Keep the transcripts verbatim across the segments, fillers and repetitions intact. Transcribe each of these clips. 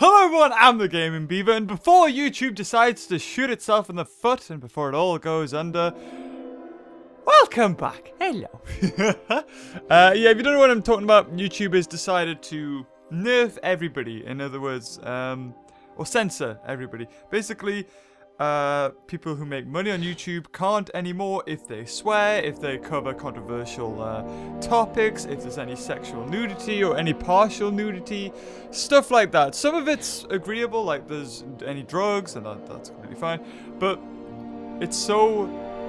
Hello everyone, I'm the Gaming Beaver, and before YouTube decides to shoot itself in the foot and before it all goes under, welcome back. Hello. uh, yeah, if you don't know what I'm talking about, YouTube has decided to nerf everybody. In other words, um, or censor everybody. Basically, uh, people who make money on YouTube can't anymore if they swear, if they cover controversial uh, topics, if there's any sexual nudity or any partial nudity, stuff like that. Some of it's agreeable, like there's any drugs, and that, that's completely fine, but it's so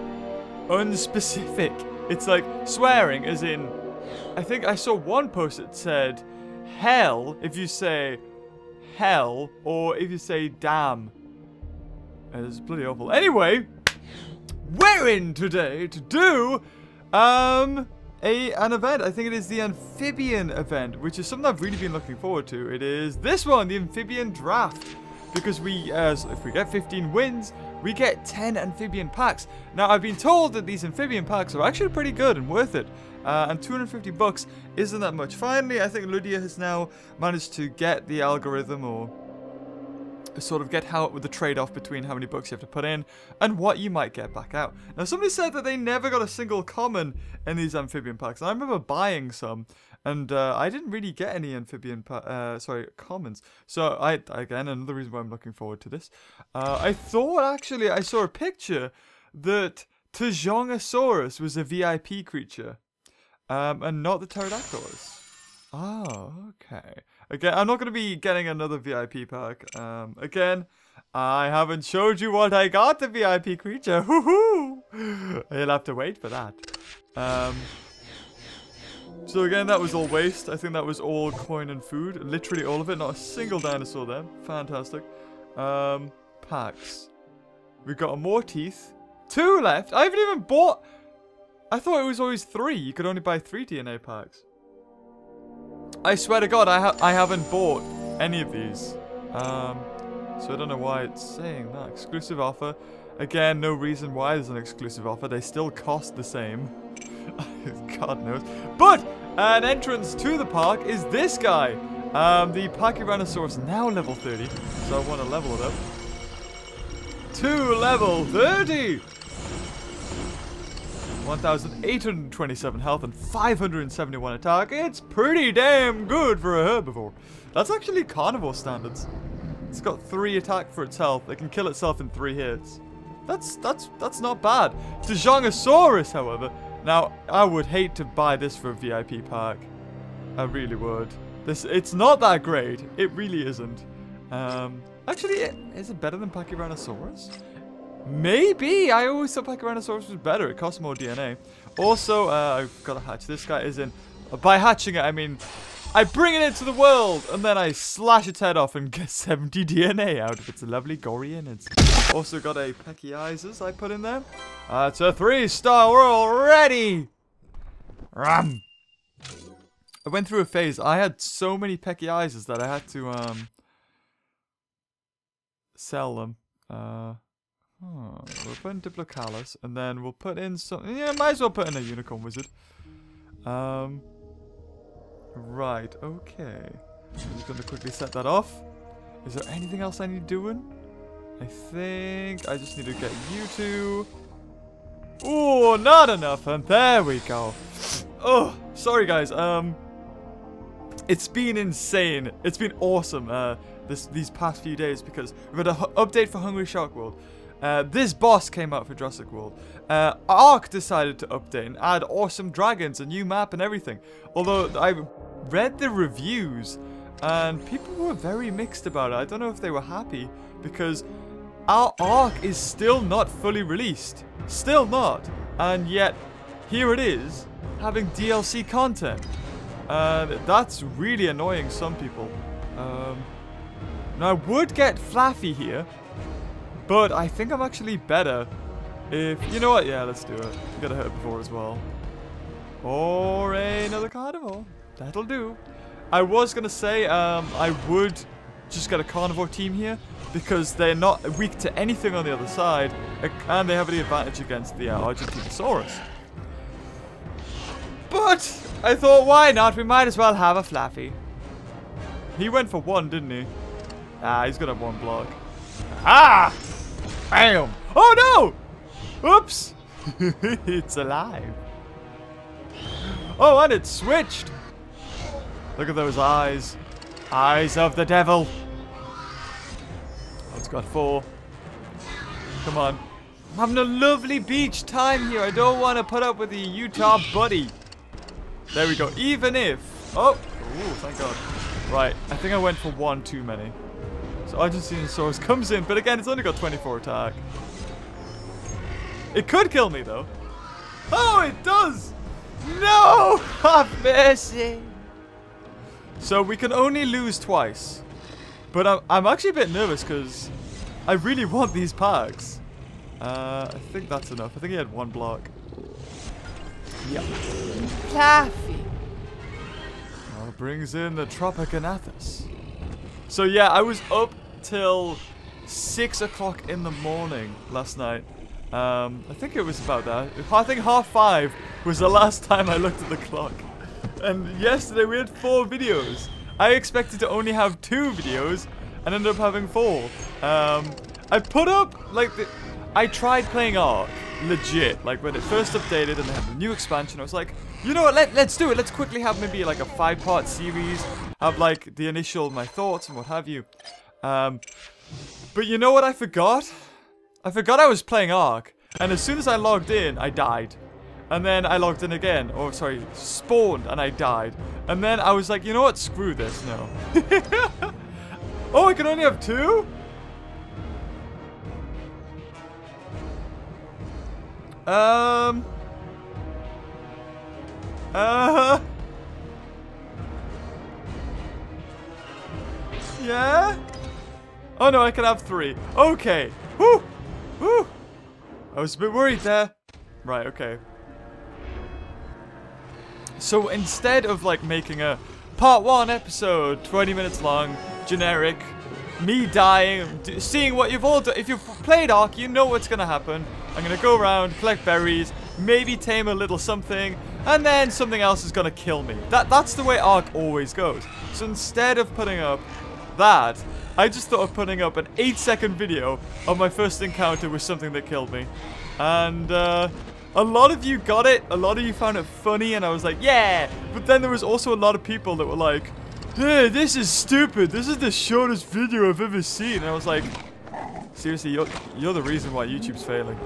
unspecific. It's like swearing, as in, I think I saw one post that said hell if you say hell, or if you say damn. It's bloody awful. Anyway, we're in today to do um a an event. I think it is the amphibian event, which is something I've really been looking forward to. It is this one, the amphibian draft, because we, uh, if we get fifteen wins, we get ten amphibian packs. Now, I've been told that these amphibian packs are actually pretty good and worth it. Uh, and two hundred fifty bucks isn't that much. Finally, I think Ludia has now managed to get the algorithm, or sort of get how with the trade-off between how many bucks you have to put in and what you might get back out. Now, somebody said that they never got a single common in these amphibian packs. And I remember buying some, and uh, I didn't really get any amphibian, pa uh, sorry, commons. So I, again, another reason why I'm looking forward to this. Uh, I thought actually I saw a picture that Tjongosaurus was a V I P creature, um, and not the pterodactyls. Oh, okay. Again, I'm not going to be getting another V I P pack. Um, again, I haven't showed you what I got the V I P creature. Woohoo! You'll have to wait for that. Um, so again, that was all waste. I think that was all coin and food. Literally all of it. Not a single dinosaur there. Fantastic. Um, packs. We got more teeth. Two left. I haven't even bought... I thought it was always three. You could only buy three D N A packs. I swear to God, I, ha I haven't bought any of these. Um, so I don't know why it's saying that. Exclusive offer. Again, no reason why there's an exclusive offer. They still cost the same. God knows. But an entrance to the park is this guy. Um, the Pachyrhinosaurus, now level thirty. So I want to level it up. To level thirty! one thousand eight hundred twenty-seven health and five hundred seventy-one attack. It's pretty damn good for a herbivore. That's actually carnivore standards. It's got three attack for its health. It can kill itself in three hits. That's that's that's not bad. Tjongosaurus, however. Now, I would hate to buy this for a V I P pack. I really would. This it's not that great. It really isn't. Um, actually, is it better than Pachyrhinosaurus? Maybe! I always thought Pachyrhinosaurus was better. It costs more D N A. Also, uh, I've got to hatch. This guy is in... By hatching it, I mean... I bring it into the world, and then I slash its head off and get seventy D N A out of its lovely gory innards. Also got a Pachyizus I put in there. That's uh, a three-star. We're all ready! Ram! I went through a phase. I had so many Pachyizus that I had to, um... sell them. Uh... Oh, we'll put in Diplocalus, and then we'll put in some... Yeah, might as well put in a Unicorn Wizard. Um, right, okay. I'm just going to quickly set that off. Is there anything else I need doing? I think I just need to get you two. Oh, not enough, and there we go. Oh, sorry guys. Um, it's been insane. It's been awesome uh, this these past few days, because we've had an update for Hungry Shark World. Uh, this boss came out for Jurassic World. Uh, Ark decided to update and add awesome dragons, a new map and everything. Although I read the reviews and people were very mixed about it. I don't know if they were happy, because our Ark is still not fully released. Still not. And yet, here it is, having D L C content. Uh, that's really annoying some people. Um, now I would get Flaffy here, but I think I'm actually better if... You know what? Yeah, let's do it. We got a herbivore as well. Or another carnivore. That'll do. I was going to say um, I would just get a carnivore team here, because they're not weak to anything on the other side, and they have the advantage against the uh, Argentinosaurus. But I thought, why not? We might as well have a Flaffy. He went for one, didn't he? Ah, he's gonna have one block. Ah! Bam! Oh no! Oops! It's alive. Oh, and it switched. Look at those eyes. Eyes of the devil. Oh, it's got four. Come on. I'm having a lovely beach time here. I don't want to put up with the Utah buddy. There we go. Even if... Oh! Ooh, thank God. Right. I think I went for one too many. So Argentinosaurus comes in, but again, it's only got twenty-four attack. It could kill me, though. Oh, it does! No! Have mercy! So we can only lose twice. But I'm, I'm actually a bit nervous because I really want these packs. Uh, I think that's enough. I think he had one block. Yep. Fluffy. Oh, brings in the Tropicanathus. So yeah, I was up till six o'clock in the morning last night. Um, I think it was about that. I think half five was the last time I looked at the clock. And yesterday we had four videos. I expected to only have two videos and ended up having four. Um, I put up, like, the, I tried playing Ark, legit. Like, when it first updated and they had the new expansion, I was like, you know what, let, let's do it. Let's quickly have maybe, like, a five-part series. Have, like, the initial, my thoughts and what have you. Um, but you know what I forgot? I forgot I was playing Ark. And as soon as I logged in, I died. And then I logged in again. Or, sorry, spawned and I died. And then I was like, you know what? Screw this. No. Oh, I can only have two? Um. Uh. Yeah? Oh, no, I can have three. Okay. Woo! Woo! I was a bit worried there. Right, okay. So instead of like making a part one episode, twenty minutes long, generic, me dying, seeing what you've all done. If you've played Ark, you know what's gonna happen. I'm gonna go around, collect berries, maybe tame a little something, and then something else is gonna kill me. That that's the way Ark always goes. So instead of putting up that, I just thought of putting up an eight second video of my first encounter with something that killed me. And uh, a lot of you got it, a lot of you found it funny, and I was like, yeah! But then there was also a lot of people that were like, hey, this is stupid, this is the shortest video I've ever seen. And I was like, seriously, you're, you're the reason why YouTube's failing.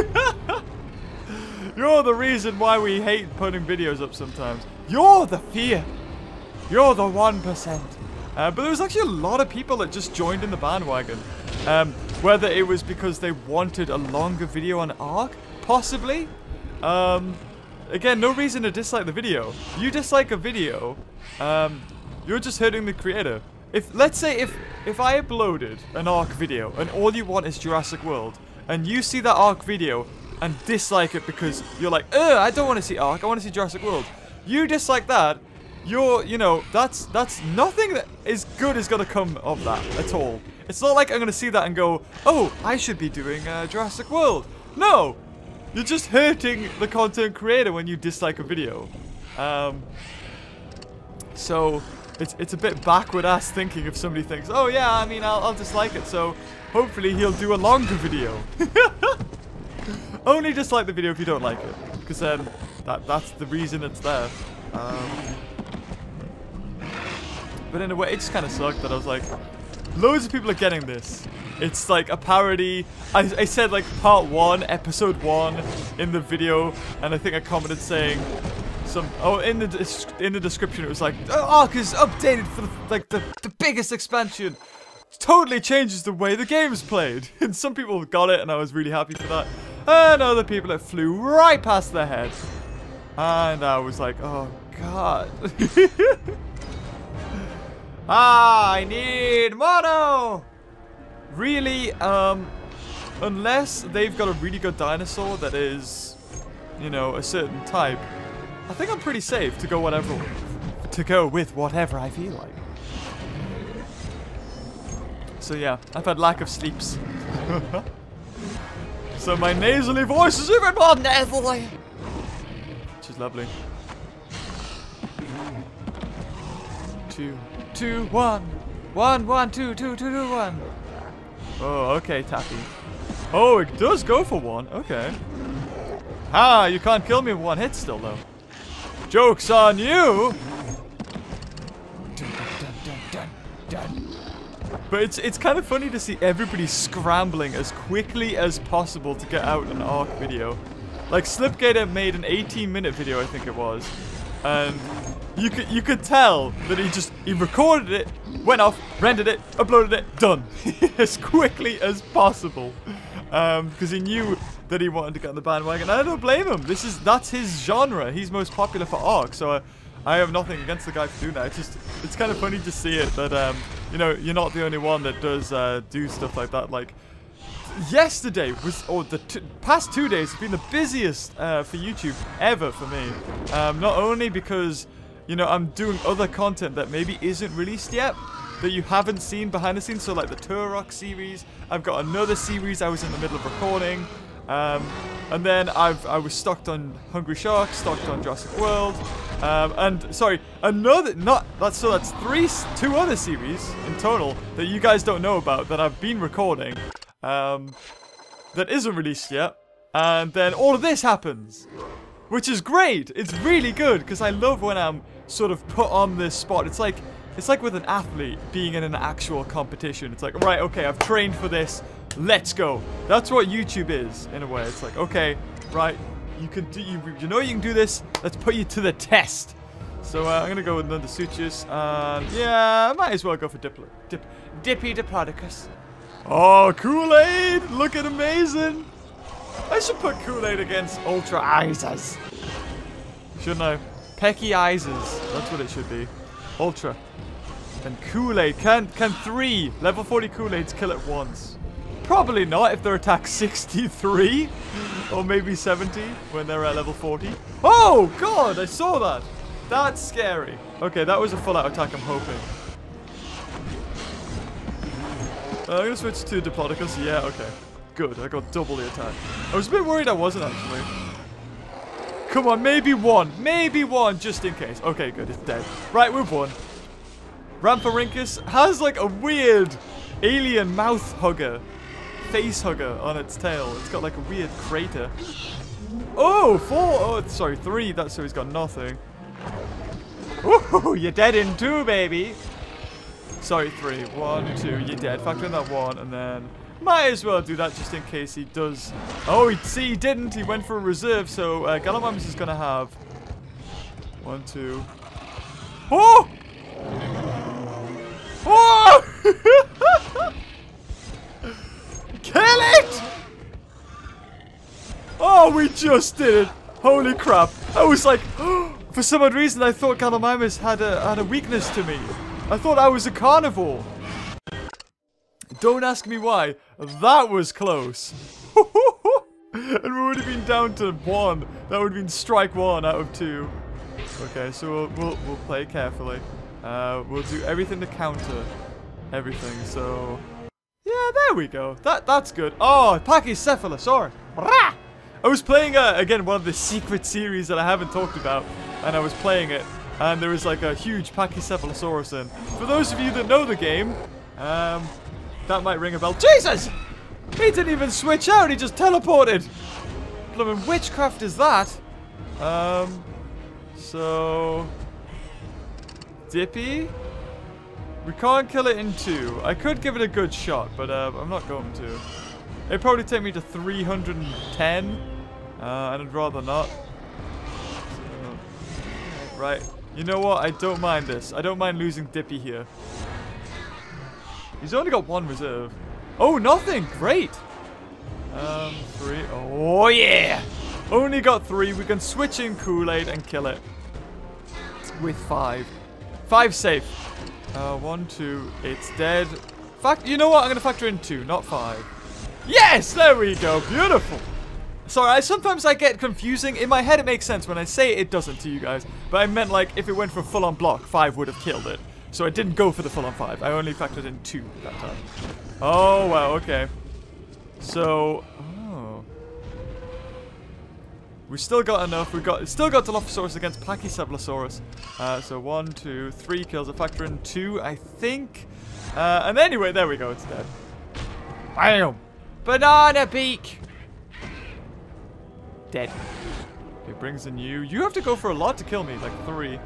You're the reason why we hate putting videos up sometimes. You're the fear. You're the one percent. Uh, but there was actually a lot of people that just joined in the bandwagon. Um, whether it was because they wanted a longer video on Ark, possibly. Um, again, no reason to dislike the video. You dislike a video, um, you're just hurting the creator. If let's say if if I uploaded an Ark video and all you want is Jurassic World, and you see that Ark video and dislike it because you're like, ugh, I don't want to see Ark, I want to see Jurassic World. You dislike that. You're, you know, that's that's nothing that is good is gonna come of that at all. It's not like I'm gonna see that and go, oh, I should be doing uh, Jurassic World. No, you're just hurting the content creator when you dislike a video. Um, so it's it's a bit backward ass thinking if somebody thinks, oh yeah, I mean, I'll, I'll dislike it. So hopefully he'll do a longer video. Only dislike the video if you don't like it, because then that that's the reason it's there. Um, But in a way, it just kind of sucked that I was like, loads of people are getting this. It's like a parody. I, I said like part one, episode one in the video, and I think I commented saying some. Oh, in the in the description, it was like, Ark is updated for the, like the the biggest expansion. Totally changes the way the game's played. And some people got it, and I was really happy for that. And other people, it flew right past their head. And I was like, oh god. Ah, I need mono! Really, um, unless they've got a really good dinosaur that is, you know, a certain type, I think I'm pretty safe to go whatever, to go with whatever I feel like. So yeah, I've had lack of sleeps. So my nasally voice is even more nasally! Which is lovely. Two. Two, one. One, one, two, two, two, two, one. Oh, okay, Tappy. Oh, it does go for one. Okay. Ah, you can't kill me with one hit still, though. Joke's on you! Dun, dun, dun, dun, dun. But it's it's kind of funny to see everybody scrambling as quickly as possible to get out an Ark video. Like, Slipgator made an eighteen minute video, I think it was. And you could you could tell that he just he recorded it, went off, rendered it, uploaded it, done. As quickly as possible. Um, because he knew that he wanted to get on the bandwagon. And I don't blame him. This is that's his genre. He's most popular for Ark, so I, I have nothing against the guy for doing that. It's just it's kind of funny to see it that um, you know, you're not the only one that does uh, do stuff like that. Like yesterday was, or the t past two days have been the busiest uh, for YouTube ever for me. Um, not only because, you know, I'm doing other content that maybe isn't released yet, that you haven't seen behind the scenes. So like the Turok series, I've got another series I was in the middle of recording. Um, and then I've I was stocked on Hungry Shark, stocked on Jurassic World, um, and sorry, another not that's so that's three two other series in total that you guys don't know about that I've been recording, um, that isn't released yet, and then all of this happens, which is great. It's really good because I love when I'm sort of put on this spot. It's like it's like with an athlete being in an actual competition. It's like, right, okay, I've trained for this. Let's go. That's what YouTube is, in a way. It's like, okay, right, you can do, you, you know you can do this. Let's put you to the test. So uh, I'm gonna go with another Suchius, and yeah, I might as well go for Diplo, Dip, Dippy Diplodocus. Oh, Kool-Aid! Looking amazing. I should put Kool-Aid against Ultra Ices, shouldn't I? Pecky Ices. That's what it should be. Ultra and Kool-Aid. Can can three level forty Kool-Aids kill it once? Probably not if they're attack sixty-three or maybe seventy when they're at level forty. Oh god, I saw that. That's scary. Okay, that was a full out attack, I'm hoping. Uh, I'm gonna switch to Diplodocus. Yeah, okay. Good, I got double the attack. I was a bit worried I wasn't actually. Come on, maybe one. Maybe one, just in case. Okay, good, it's dead. Right, we've won. Rampharinkus has like a weird alien mouth hugger. Face hugger on its tail. It's got like a weird crater. Oh, four. Oh, sorry, three. That's so he's got nothing. Ooh, you're dead in two, baby. Sorry, three. One, two. You're dead. Factor in that one, and then might as well do that just in case he does. Oh, he, see, he didn't. He went for a reserve. So uh, Gallimimus is gonna have one, two. Oh! Oh! Kill it! Oh, we just did it. Holy crap. I was like, for some odd reason, I thought Gallimimus had a, had a weakness to me. I thought I was a carnivore. Don't ask me why. That was close. And we would have been down to one. That would have been strike one out of two. Okay, so we'll, we'll, we'll play carefully. Uh, we'll do everything to counter everything, so... Yeah, there we go. That That's good. Oh, Pachycephalosaurus. Rah! I was playing, uh, again, one of the secret series that I haven't talked about, and I was playing it, and there was like a huge Pachycephalosaurus in. For those of you that know the game, um, that might ring a bell. Jesus! He didn't even switch out, he just teleported! Blooming witchcraft is that? Um, so... Dippy? We can't kill it in two. I could give it a good shot, but uh, I'm not going to. It'd probably take me to three hundred ten, uh, and I'd rather not. Right. You know what? I don't mind this. I don't mind losing Dippy here. He's only got one reserve. Oh, nothing. Great. Um, three. Oh, yeah. Only got three. We can switch in Kool-Aid and kill it. With five. Five safe. Uh, one, two, it's dead. Fact, you know what? I'm going to factor in two, not five. Yes! There we go. Beautiful. Sorry, I, sometimes I get confusing. In my head, it makes sense. When I say it, it doesn't to you guys. But I meant, like, if it went for full-on block, five would have killed it. So I didn't go for the full-on five. I only factored in two that time. Oh, wow. Okay. So... Oh. We still got enough. We got still got Dilophosaurus against Pachycephalosaurus. Uh, so one, two, three kills. A factor in two, I think. Uh, and anyway, there we go. It's dead. Bam! Banana beak! Dead. It brings in you. You have to go for a lot to kill me. Like three.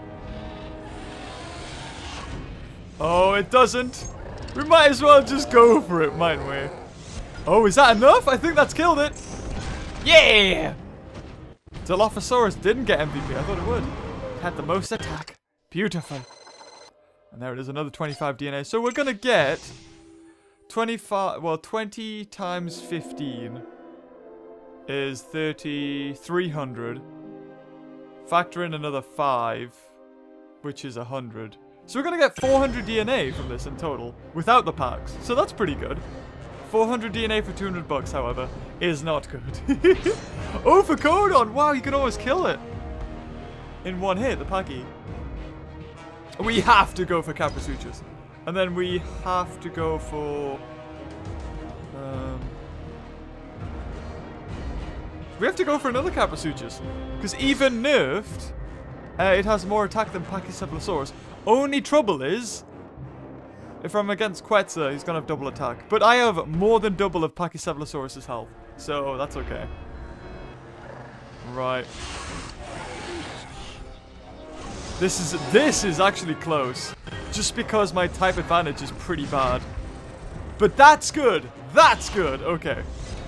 Oh, it doesn't. We might as well just go for it, mightn't we? Oh, is that enough? I think that's killed it. Yeah! Dilophosaurus didn't get M V P. I thought it would. It had the most attack. Beautiful. And there it is, another twenty-five D N A. So we're going to get twenty-five, well, twenty times fifteen is thirty-three hundred. Factor in another five, which is one hundred. So we're going to get four hundred D N A from this in total, without the packs. So that's pretty good. four hundred D N A for two hundred bucks, however, is not good. Oh, for Codon! Wow, you can almost kill it in one hit, the Packy. We have to go for Caprisuchus. And then we have to go for... Um, we have to go for another Caprisuchus. Because even nerfed, uh, it has more attack than Pachycephalosaurus. Only trouble is, if I'm against Quetzal, he's going to have double attack. But I have more than double of Pachycephalosaurus' health. So that's okay. Right. This is this is actually close. Just because my type advantage is pretty bad. But that's good. That's good. Okay.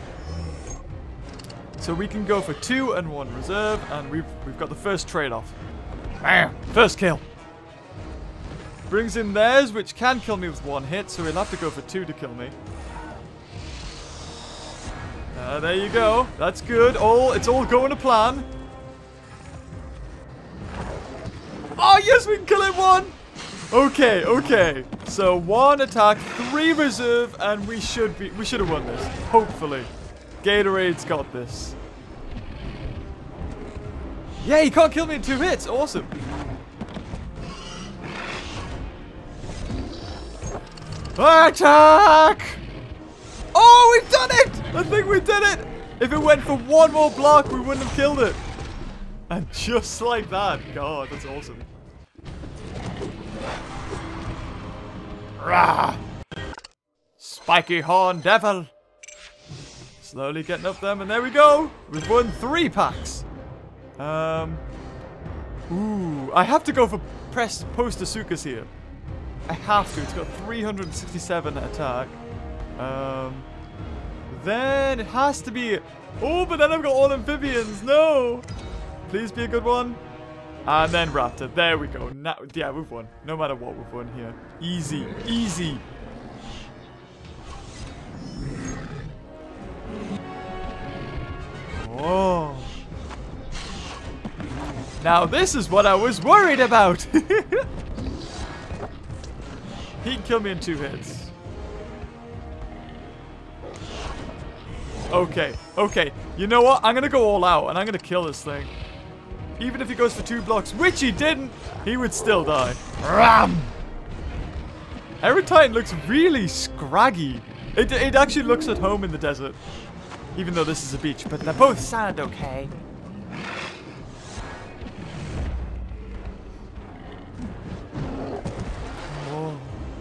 So we can go for two and one reserve, and we've we've got the first trade-off. Bam! First kill. Brings in theirs, which can kill me with one hit, so he'll have to go for two to kill me. Uh, there you go. That's good. All it's all going to plan. Oh yes, we can kill him one. Okay, okay. So one attack, three reserve, and we should be we should have won this. Hopefully, Gatorade's got this. Yeah, he can't kill me in two hits. Awesome. Attack! Oh, we've done it! I think we did it! If it went for one more block, we wouldn't have killed it. And just like that. God, that's awesome. Rah! Spiky horn devil. Slowly getting up them, and there we go. We've won three packs. Um. Ooh, I have to go for press Postasuchus here. I have to. It's got three hundred sixty-seven attack. Um. Then it has to be. Oh, but then I've got all amphibians. No. Please be a good one. And then Raptor. There we go. Now, yeah, we've won. No matter what, we've won here. Easy. Easy. Oh. Now this is what I was worried about. He can kill me in two hits. Okay. Okay. You know what? I'm going to go all out and I'm going to kill this thing. Even if he goes for two blocks, which he didn't, he would still die. Ram! Aerotitan looks really scraggy. It, it actually looks at home in the desert. Even though this is a beach, but they both sound okay. Oh.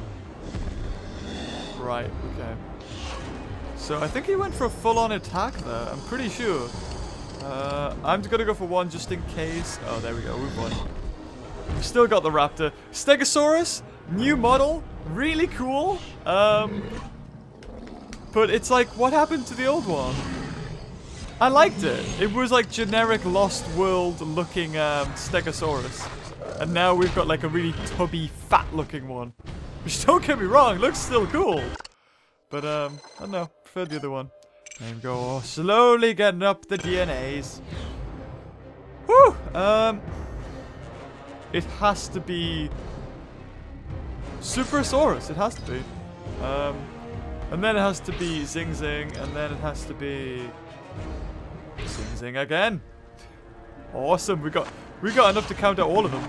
Right, okay. So I think he went for a full-on attack there, I'm pretty sure. Uh, I'm gonna go for one just in case. Oh, there we go. We've won. We've still got the Raptor. Stegosaurus, new model, really cool. Um, but it's like, what happened to the old one? I liked it. It was like generic Lost World looking um, Stegosaurus, and now we've got like a really tubby, fat-looking one. Which, don't get me wrong, looks still cool. But um, I don't know. Prefer the other one. There we go, slowly getting up the D N As. Whew! Um, it has to be Supersaurus. It has to be. Um, and then it has to be Zing Zing, and then it has to be Zing Zing again. Awesome! We got we got enough to counter all of them.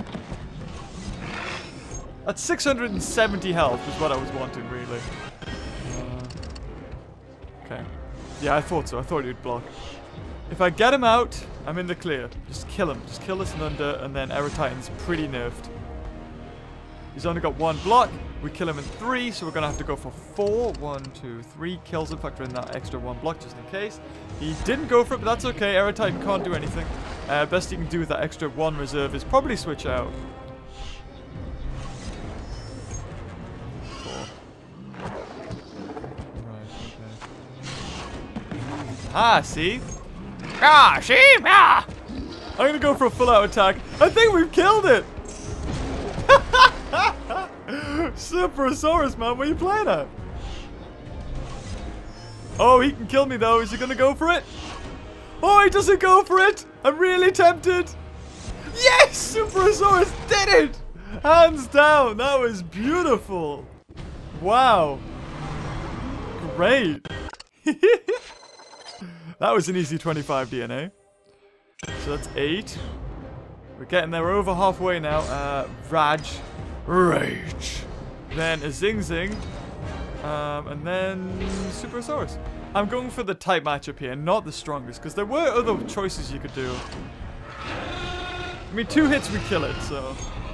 At six hundred seventy health is what I was wanting, really. Uh, okay. Yeah, I thought so. I thought he'd block. If I get him out, I'm in the clear. Just kill him. Just kill this Nunda, and then Aerotitan's pretty nerfed. He's only got one block. We kill him in three, so we're going to have to go for four. One, two, three kills him. Factor in that extra one block just in case. He didn't go for it, but that's okay. Aero Titan can't do anything. Uh, best he can do with that extra one reserve is probably switch out. Four. Right, okay. Ah, see? Ah, see? Ah! I'm going to go for a full-out attack. I think we've killed it! Superosaurus, man, what are you playing at? Oh, he can kill me though. Is he gonna go for it? Oh, he doesn't go for it. I'm really tempted. Yes, Superosaurus did it. Hands down. That was beautiful. Wow. Great. That was an easy twenty-five D N A. So that's eight. We're getting there. We're over halfway now. Uh, Raj. Rage. Then a Zing Zing. Um, and then Superosaurus. I'm going for the type matchup here, not the strongest, because there were other choices you could do. I mean, two hits we kill it, so.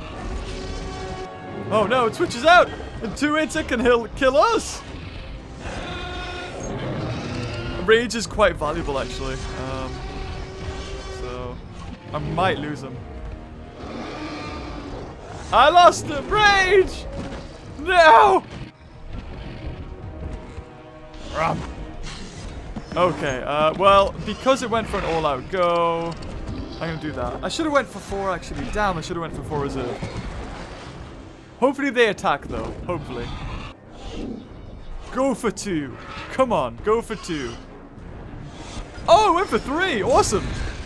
Oh no, it switches out! In two hits it can kill us! Rage is quite valuable, actually. Um, so, I might lose him. I lost him! Rage! No! Rum. Okay, uh, well, because it went for an all-out go, I'm gonna do that. I should have went for four, actually. Damn, I should have went for four reserve. Hopefully they attack, though. Hopefully. Go for two. Come on, go for two. Oh, it went for three. Awesome.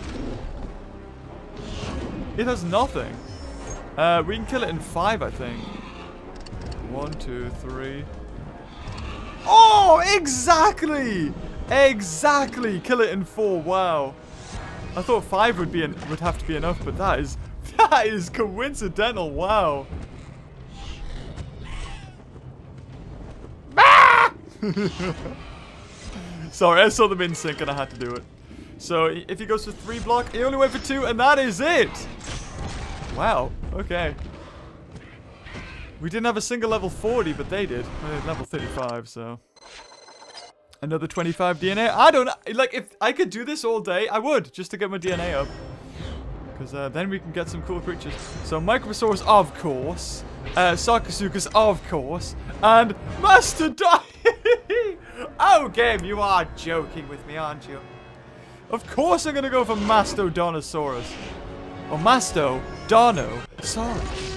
It has nothing. Uh, we can kill it in five, I think. One, two, three. Oh, exactly! Exactly! Kill it in four. Wow. I thought five would be an, would have to be enough, but that is that is coincidental. Wow. Ah! Sorry, I saw them in sync and I had to do it. So if he goes for three block, he only went for two, and that is it. Wow. Okay. We didn't have a single level forty, but they did. They had level thirty-five, so. Another twenty-five D N A. I don't know. Like, if I could do this all day, I would, just to get my D N A up. Because uh, then we can get some cool creatures. So, Microsaurus, of course. Uh, Sarcosuchus, of course. And Mastodon. Oh, game, you are joking with me, aren't you? Of course I'm going to go for Mastodontosaurus. Or Mastodonosaurus.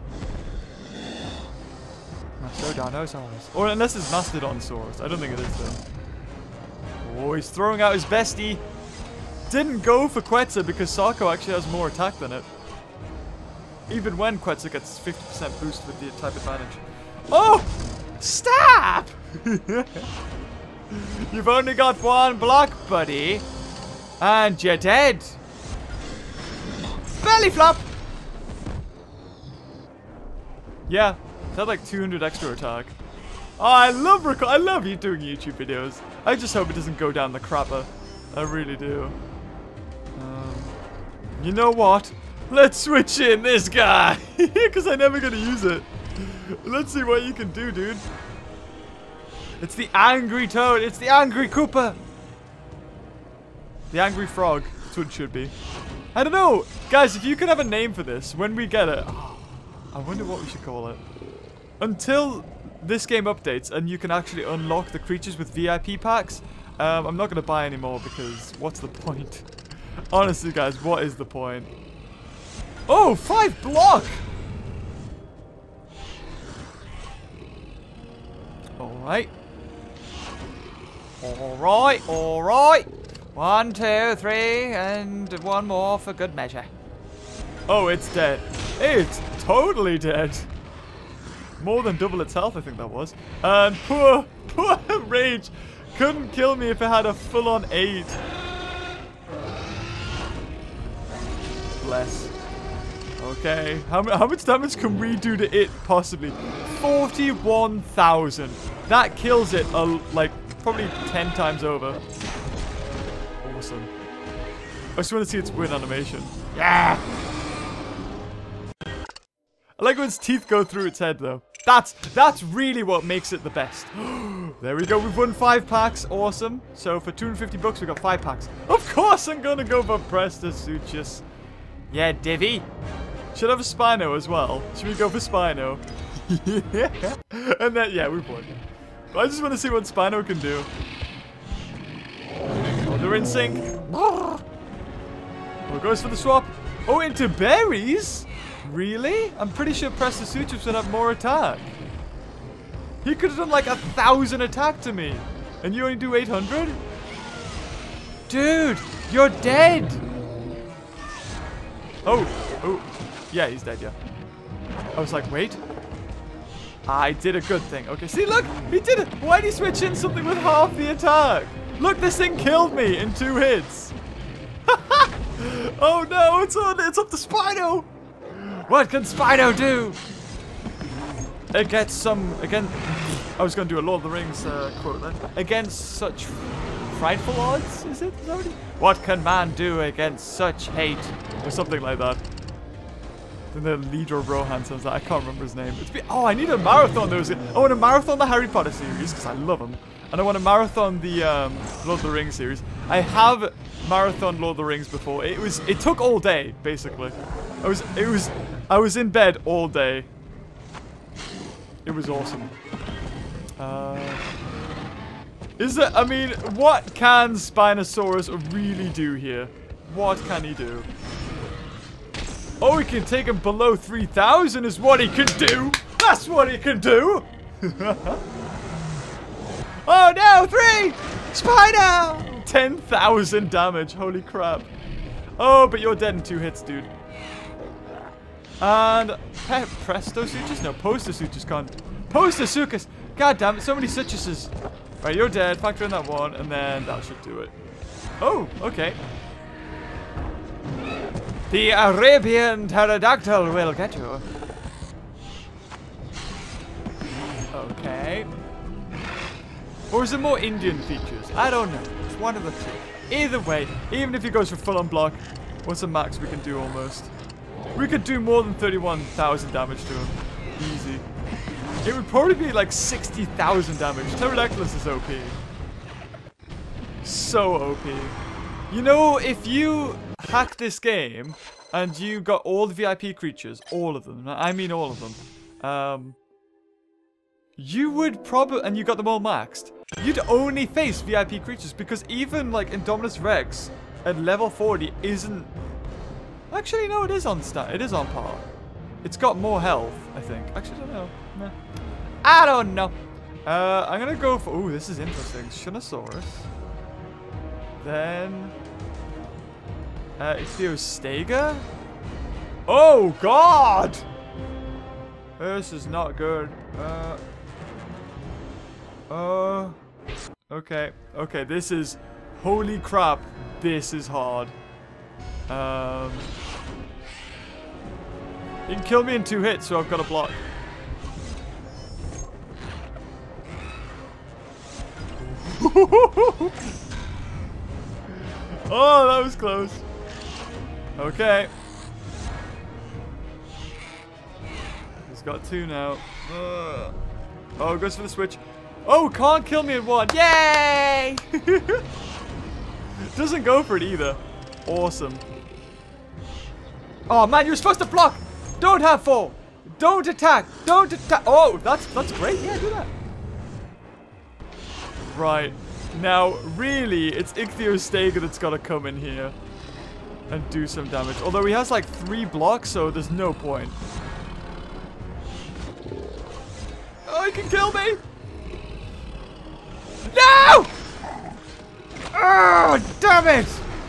Mastodontosaurus. Or unless it's Mastodonsaurus. I don't think it is, though. Oh, he's throwing out his bestie. Didn't go for Quetzal because Sarko actually has more attack than it. Even when Quetzal gets fifty percent boost with the type advantage. Oh! Stop! You've only got one block, buddy. And you're dead. Belly flop! Yeah. That like two hundred extra attack. Oh, I love record. I love you doing YouTube videos. I just hope it doesn't go down the crapper. I really do. Um, you know what? Let's switch in this guy because I'm never gonna use it. Let's see what you can do, dude. It's the angry toad. It's the angry Koopa. The angry frog. That's what it should be. I don't know, guys. If you could have a name for this when we get it, oh, I wonder what we should call it. Until this game updates and you can actually unlock the creatures with V I P packs, um, I'm not going to buy any more because what's the point? Honestly, guys, what is the point? Oh, five block! Alright. Alright, alright. One, two, three, and one more for good measure. Oh, it's dead. It's totally dead. More than double its health, I think that was. And poor, poor Rage couldn't kill me if it had a full-on eight. Bless. Okay, how, how much damage can we do to it, possibly? forty-one thousand. That kills it, uh, like, probably ten times over. Awesome. I just want to see its win animation. Yeah! I like when its teeth go through its head, though. That's that's really what makes it the best. There we go. We've won five packs. Awesome. So for two hundred fifty bucks, we got five packs. Of course, I'm gonna go for Prestasuchus. Yeah, Divvy. Should have a Spino as well. Should we go for Spino? Yeah. And then, yeah, we've won. I just want to see what Spino can do. Oh, they're in sync. Oh, goes for the swap. Oh, into berries? Really? I'm pretty sure Prestasuchus would have more attack. He could have done like a thousand attack to me. And you only do eight hundred? Dude, you're dead. Oh, oh. Yeah, he's dead, yeah. I was like, wait. I did a good thing. Okay, see, look, he did it. Why did he switch in something with half the attack? Look, this thing killed me in two hits. Oh no, it's on. It's up to Spino. What can Spino do? It gets some again. I was going to do a Lord of the Rings uh, quote then. Against such frightful odds, is it? Is that what, he, what can man do against such hate, or something like that? Then the leader of Rohan says that. I can't remember his name. It's be oh, I need a marathon. There was a, I want to marathon the Harry Potter series because I love them, and I want to marathon the um, Lord of the Rings series. I have marathon Lord of the Rings before. It was it took all day basically. I was it was I was in bed all day. It was awesome. Uh, is it? I mean, what can Spinosaurus really do here? What can he do? Oh, he can take him below three thousand is what he can do. That's what he can do. Oh no, three! Spino! ten thousand damage, holy crap. Oh, but you're dead in two hits, dude. And Pe Prestasuchus? No, Prestasuchus can't. Prestasuchus! God damn it, so many citruses. Right, you're dead, factor in that one, and then that should do it. Oh, okay. The Arabian pterodactyl will get you. Okay. Or is it more Indian features? I don't know. It's one of the two. Either way, even if he goes for full-on block, what's the max we can do almost? We could do more than thirty-one thousand damage to him. Easy. It would probably be like sixty thousand damage. Pterodactylus is O P. So O P. You know, if you hack this game and you got all the V I P creatures, all of them, I mean all of them, um, you would probably, and you got them all maxed, you'd only face V I P creatures because even like Indominus Rex at level forty isn't, actually no, it is on stat, it is on par. It's got more health, I think. Actually, I don't know. Nah. I don't know. Uh, I'm gonna go for, ooh, this is interesting. Shinosaurus. Then uh, Ichthyostega? Oh God! This is not good. Uh, uh, okay, okay. This is holy crap. This is hard. Um, you can kill me in two hits, so I've got a block. Oh, that was close. Okay. He's got two now. Ugh. Oh, goes for the switch. Oh, can't kill me in one. Yay! Doesn't go for it either. Awesome. Oh, man, you're supposed to block. Don't have four. Don't attack. Don't attack. Oh, that's, that's great. Yeah, do that. Right. Now, really, it's Ichthyostega that's got to come in here and do some damage. Although he has like three blocks, so there's no point. Oh, he can kill me! No! Oh, damn it!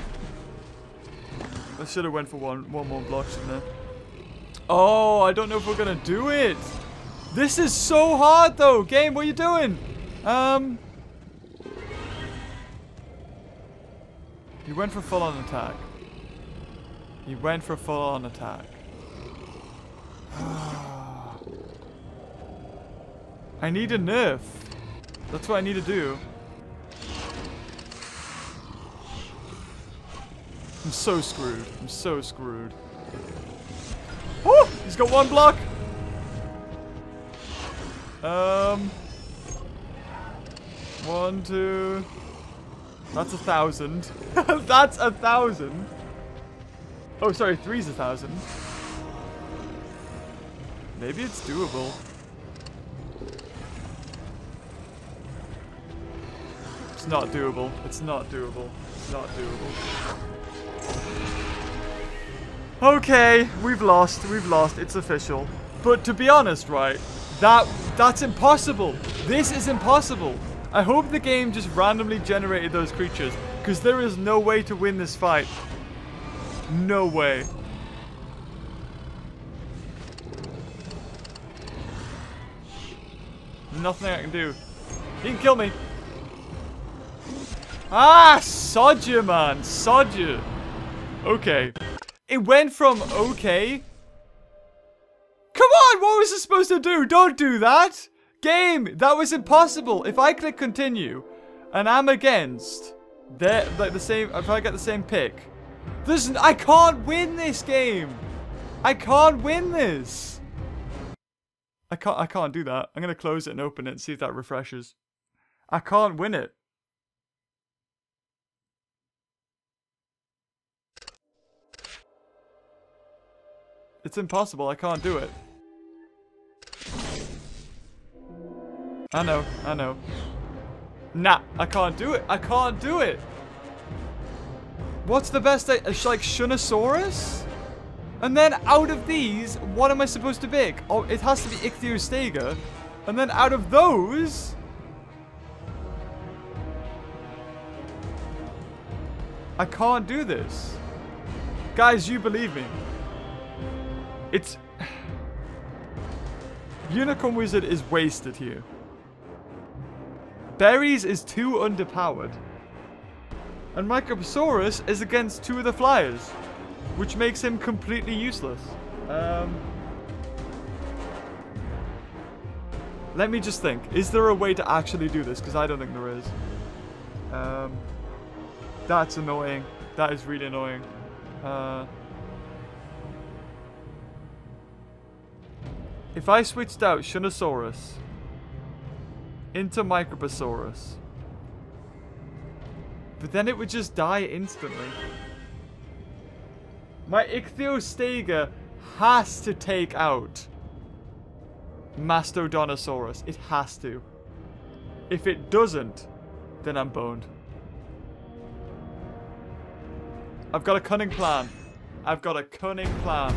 I should have went for one, one more block, shouldn't I? Oh, I don't know if we're gonna do it. This is so hard, though. Game, what are you doing? Um... He went for full-on attack. He went for full-on attack. I need a nerf. That's what I need to do. I'm so screwed. I'm so screwed. Oh! He's got one block. Um. One, two. That's a thousand. That's a thousand. Oh, sorry, three's a thousand. Maybe it's doable. It's not doable. It's not doable. It's not doable. Okay, we've lost. We've lost. It's official. But to be honest, right, that that's impossible. This is impossible. I hope the game just randomly generated those creatures, because there is no way to win this fight. No way. Nothing I can do. He can kill me. Ah, sod you, man. Sod you. Okay. It went from okay. Come on, what was I supposed to do? Don't do that. Game, that was impossible. If I click continue and I'm against they're like the same, if I get the same pick, there's, I can't win this game. I can't win this. I can't, I can't do that. I'm going to close it and open it and see if that refreshes. I can't win it. It's impossible. I can't do it. I know. I know. Nah, I can't do it. I can't do it. What's the best? I, it's like Shunosaurus? And then out of these, what am I supposed to pick? Oh, it has to be Ichthyostega. And then out of those... I can't do this. Guys, you believe me. It's... Unicorn Wizard is wasted here. Berries is too underpowered. And Microsaurus is against two of the flyers, which makes him completely useless. Um, let me just think. Is there a way to actually do this? Because I don't think there is. Um, that's annoying. That is really annoying. Uh, if I switched out Shunosaurus into Microsaurus, but then it would just die instantly. My Ichthyostega has to take out Mastodontosaurus. It has to. If it doesn't, then I'm boned. I've got a cunning plan. I've got a cunning plan.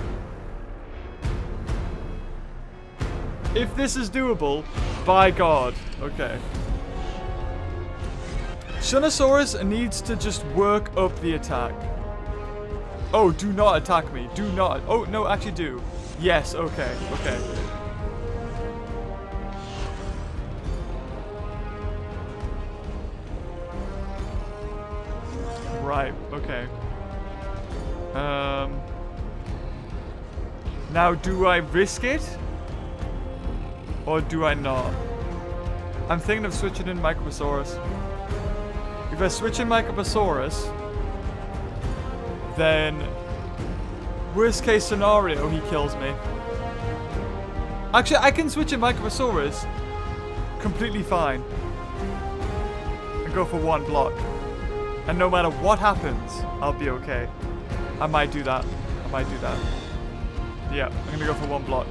If this is doable, by God. Okay. Shunosaurus needs to just work up the attack. Oh, do not attack me. Do not. Oh, no, actually do. Yes, okay, okay. Right, okay. Um. Now, do I risk it? Or do I not? I'm thinking of switching in Microsaurus. If I switch in Microsaurus, then worst case scenario, he kills me. Actually, I can switch in Microsaurus completely fine and go for one block. And no matter what happens, I'll be okay. I might do that. I might do that. Yeah, I'm gonna go for one block.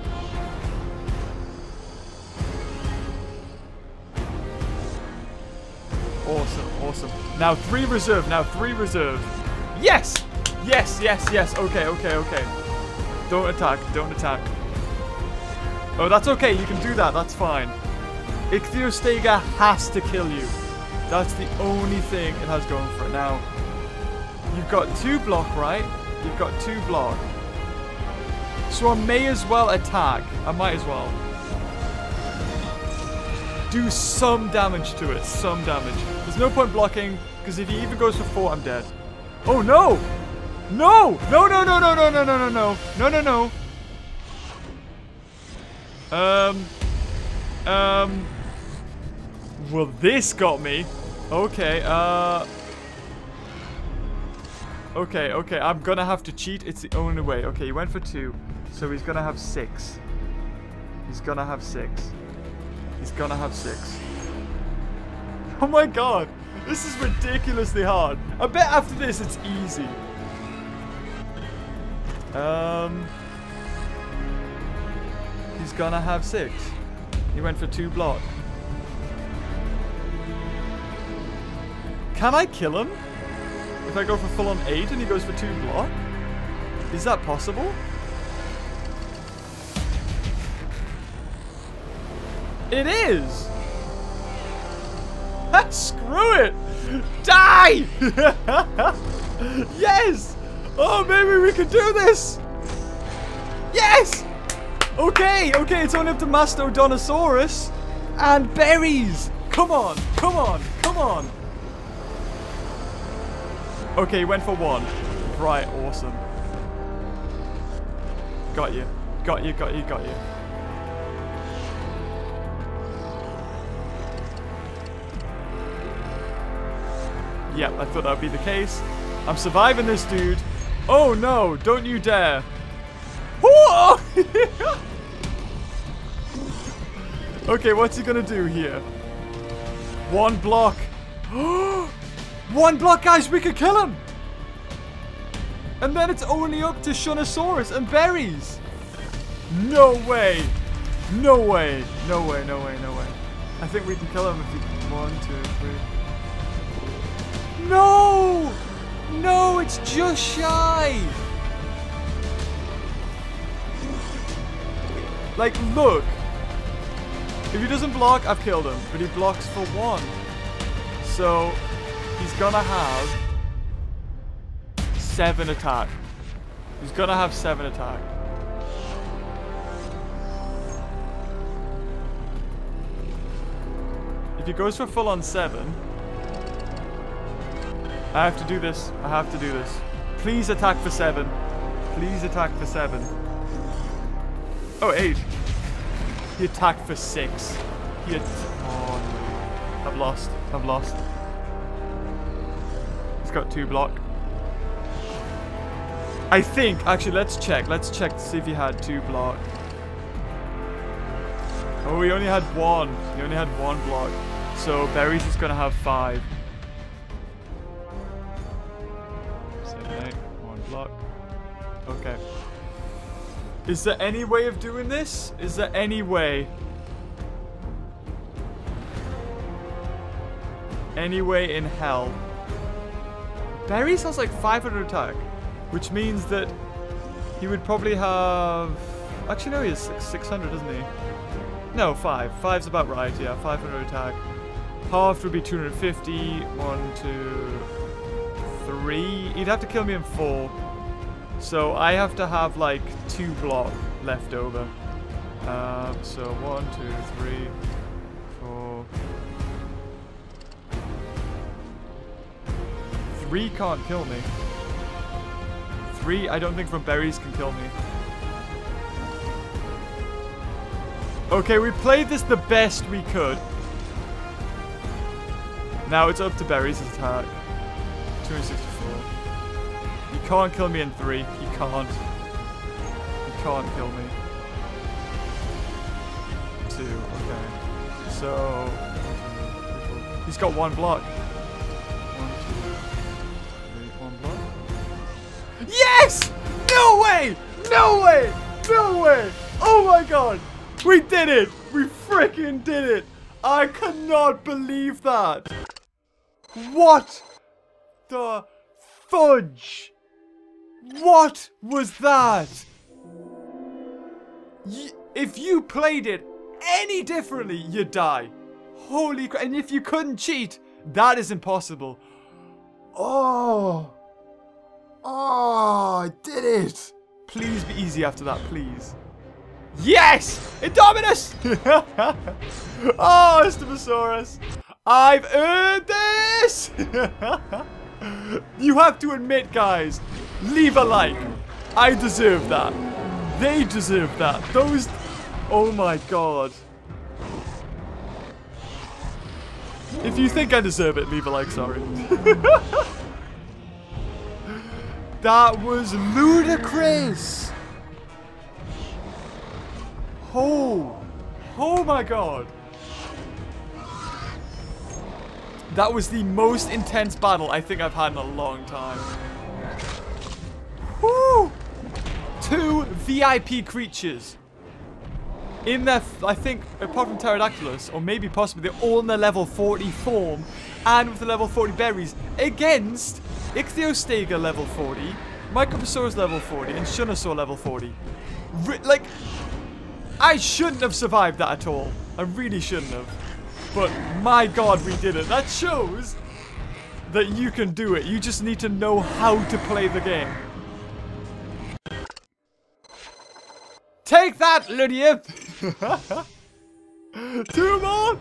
Awesome, awesome. Now three reserve, now three reserve. Yes! Yes, yes, yes. Okay, okay, okay. Don't attack, don't attack. Oh, that's okay, you can do that, that's fine. Ichthyostega has to kill you. That's the only thing it has going for it. Now, you've got two block, right? You've got two block. So I may as well attack. I might as well. Do some damage to it. Some damage. There's no point blocking, because if he even goes for four, I'm dead. Oh, no! No! No, no, no, no, no, no, no, no, no. No, no, no. Um. Um. Well, this got me. Okay, uh... Okay, okay, I'm gonna have to cheat. It's the only way. Okay, he went for two. So he's gonna have six. He's gonna have six. He's gonna have six. Oh my god. This is ridiculously hard. I bet after this it's easy. Um, he's gonna have six. He went for two block. Can I kill him? If I go for full on eight and he goes for two block? Is that possible? It is! Screw it! Die! Yes! Oh, maybe we can do this! Yes! Okay, okay, it's only up to Mastodontosaurus and berries. Come on, come on, come on. Okay, went for one. Right, awesome. Got you, got you, got you, got you. Yep, I thought that would be the case. I'm surviving this, dude. Oh no, don't you dare. Whoa! Okay, what's he gonna do here? One block. One block, guys, we could kill him. And then it's only up to Shunosaurus and berries. No way. No way. No way, no way, no way. I think we can kill him if we... One, two, three... No! No, it's just shy! Like, look. If he doesn't block, I've killed him. But he blocks for one. So, he's gonna have seven attack. He's gonna have seven attack. If he goes for full on seven... I have to do this. I have to do this. Please attack for seven. Please attack for seven. Oh, eight. He attacked for six. He had... Oh, no. I've lost. I've lost. He's got two block. I think... Actually, let's check. Let's check to see if he had two block. Oh, he only had one. He only had one block. So, Berries is going to have five. Block. Okay. Is there any way of doing this? Is there any way? Any way in hell? Berries has like five hundred attack, which means that he would probably have... Actually, no, he has six hundred, doesn't he? No, five. Five's about right, yeah. five hundred attack. Half would be two hundred fifty. One, two... Three. He'd have to kill me in four. So I have to have like two block left over. Um, so one, two, three, four. Three can't kill me. Three, I don't think from berries can kill me. Okay, we played this the best we could. Now it's up to berries' attack. two hundred sixty-four. You can't kill me in three. You can't. You can't kill me. Two. Okay. So... He's got one block. One, two, three, one block. Yes! No way! No way! No way! Oh my god! We did it! We freaking did it! I cannot believe that! What the fudge? What was that? Y if you played it any differently, you'd die. Holy crap. And if you couldn't cheat, that is impossible. Oh. Oh, I did it. Please be easy after that, please. Yes! Indominus! Oh, Estemosaurus. I've earned this! You have to admit, guys, leave a like. I deserve that. They deserve that. Those... Oh my god. If you think I deserve it, leave a like, sorry. That was ludicrous. Oh. Oh my god. That was the most intense battle I think I've had in a long time. Woo! Two V I P creatures. In their, I think, apart from Pterodactylus, or maybe possibly, they're all in their level forty form, and with the level forty berries, against Ichthyosteger level forty, Microposaurus level forty, and Shunosaur level forty. Re like, I shouldn't have survived that at all. I really shouldn't have. But, my god, we did it. That shows that you can do it. You just need to know how to play the game. Take that, Ludia! Two more!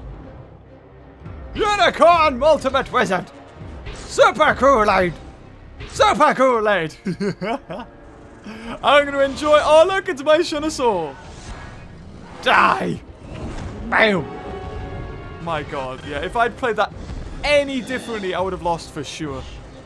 Unicorn Ultimate Wizard! Super Kool-Aid! Super Kool-Aid! I'm gonna enjoy. Oh, look, it's my Shunosaur! Die! Bam! My god, yeah, if I'd played that any differently, I would have lost for sure.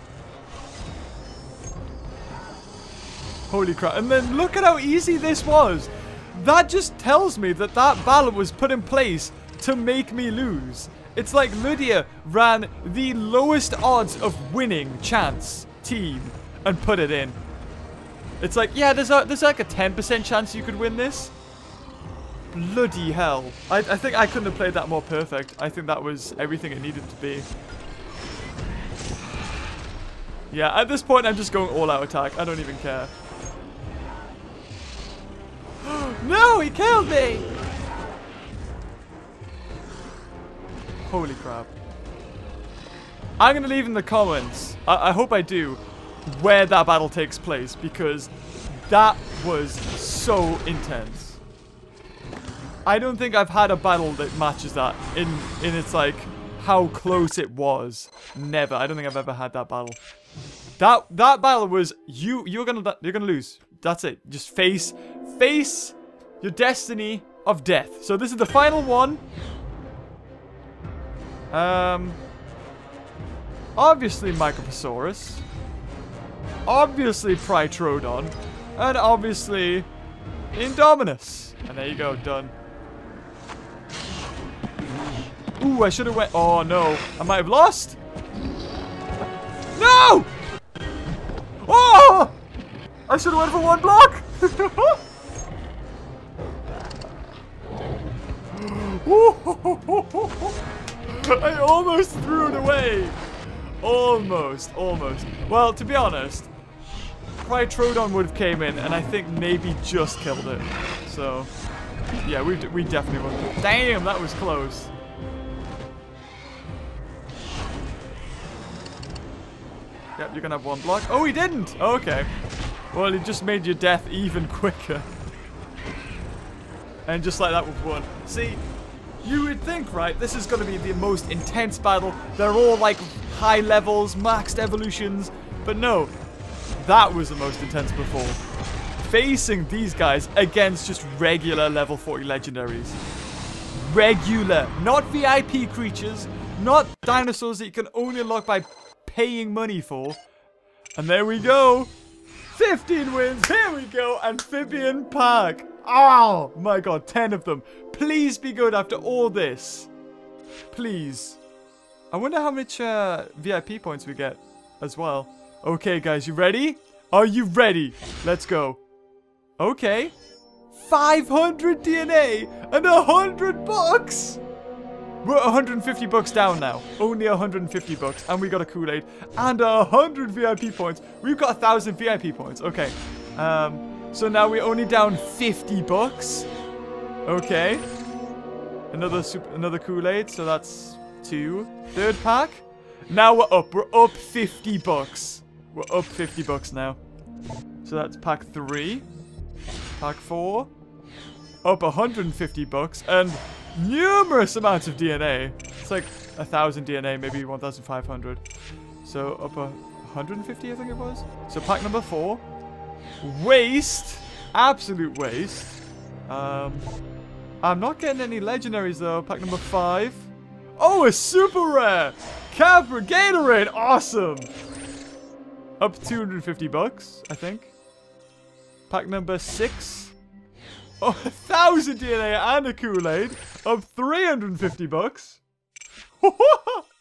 Holy crap. And then look at how easy this was. That just tells me that that battle was put in place to make me lose. It's like Ludia ran the lowest odds of winning chance team and put it in. It's like, yeah, there's, a, there's like a ten percent chance you could win this. Bloody hell. I, I think I couldn't have played that more perfect. I think that was everything it needed to be. Yeah, at this point, I'm just going all-out attack. I don't even care. No, he killed me! Holy crap. I'm going to leave in the comments, I, I hope I do, where that battle takes place, because that was so intense. I don't think I've had a battle that matches that in, in its, like, how close it was. Never. I don't think I've ever had that battle. That that battle was, you, you're gonna, you're gonna lose. That's it. Just face, face your destiny of death. So this is the final one. Um, obviously Microposaurus. Obviously Prytrodon. And obviously Indominus. And there you go, done. Ooh, I should have went. Oh no, I might have lost. No! Oh! I should have went for one block. I almost threw it away. Almost, almost. Well, to be honest, Prytrodon would have came in and I think maybe just killed it. So, yeah, we we definitely won. Damn, that was close. Yep, you're gonna have one block. Oh, he didn't! Oh, okay. Well, he just made your death even quicker. And just like that with one. See, you would think, right, this is gonna be the most intense battle. They're all like high levels, maxed evolutions. But no, that was the most intense before. Facing these guys against just regular level forty legendaries. Regular, not V I P creatures, not dinosaurs that you can only unlock by paying money for. And there we go. fifteen wins. Here we go. Amphibian pack. Oh my god, ten of them. Please be good after all this. Please. I wonder how much uh, V I P points we get as well. Okay, guys, you ready? Are you ready? Let's go. Okay. five hundred D N A and one hundred bucks. We're one hundred fifty bucks down now. Only one hundred fifty bucks. And we got a Kool-Aid. And one hundred V I P points. We've got one thousand V I P points. Okay. Um, so now we're only down fifty bucks. Okay. Another super, another Kool-Aid. So that's two. Third pack. Now we're up. We're up fifty bucks. We're up fifty bucks now. So that's pack three. Pack four. Up one hundred fifty bucks. And numerous amounts of D N A. It's like a thousand D N A, maybe one thousand five hundred. So up a one hundred fifty, I think it was. So pack number four. Waste. Absolute waste. Um, I'm not getting any legendaries though. Pack number five. Oh, a super rare. Capra Gatorade. Awesome. Up two hundred fifty bucks, I think. Pack number six. Oh, a thousand D N A and a Kool-Aid. Up three hundred fifty bucks.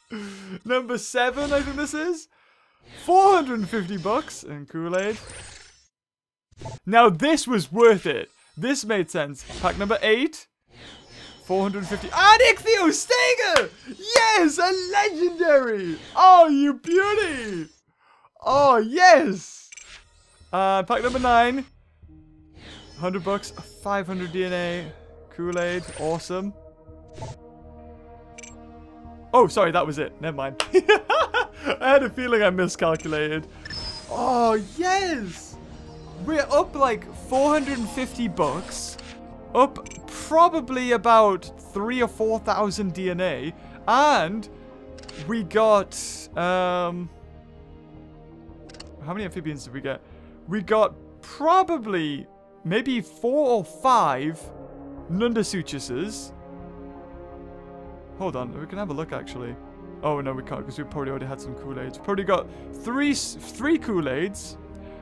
Number seven, I think this is. four hundred fifty bucks in Kool-Aid. Now this was worth it. This made sense. Pack number eight. four hundred fifty. And Ichthyosaur! Yes, a legendary. Oh, you beauty. Oh, yes. Uh, pack number nine. one hundred bucks. five hundred D N A. Kool-Aid. Awesome. Oh, sorry, that was it. Never mind. I had a feeling I miscalculated. Oh, yes. We're up like four hundred fifty bucks. Up probably about three or four thousand D N A. And we got, um, how many amphibians did we get? We got probably maybe four or five Nundasuchuses. Hold on, we can have a look actually. Oh no, we can't because we probably already had some Kool-Aids. We probably got three three Kool-Aids,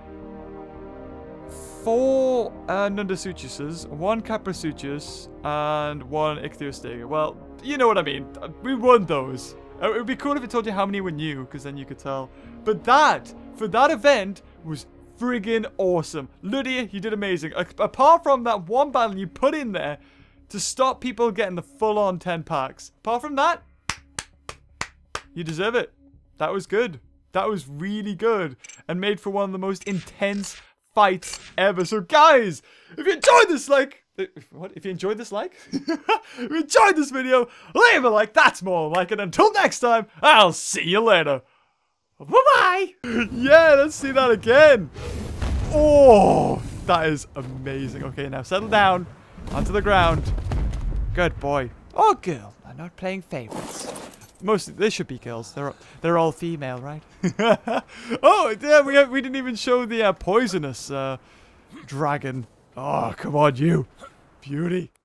four uh, Nundasuchuses, one Caprasuchus, and one Ichthyosaur. Well, you know what I mean. We won those. Uh, it would be cool if it told you how many were new, because then you could tell. But that, for that event, was friggin' awesome. Ludia, you did amazing. A apart from that one battle you put in there to stop people getting the full-on ten packs. Apart from that, you deserve it. That was good. That was really good. And made for one of the most intense fights ever. So guys, if you enjoyed this, like... If, what? If you enjoyed this, like? If you enjoyed this video, leave a like. That's more like it. Until next time, I'll see you later. Bye-bye. Yeah, let's see that again. Oh, that is amazing. Okay, now settle down. Onto the ground. Good boy. Oh, girl. I'm not playing favorites. Mostly, they should be girls. They're they're all female, right? Oh, yeah. We have, we didn't even show the uh, poisonous uh, dragon. Oh, come on, you beauty.